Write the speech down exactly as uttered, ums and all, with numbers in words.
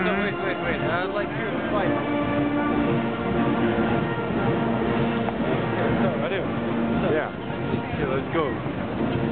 wait, wait, wait. I'd like you to fight. Okay, let's go. Ready? Yeah. Okay, let's go.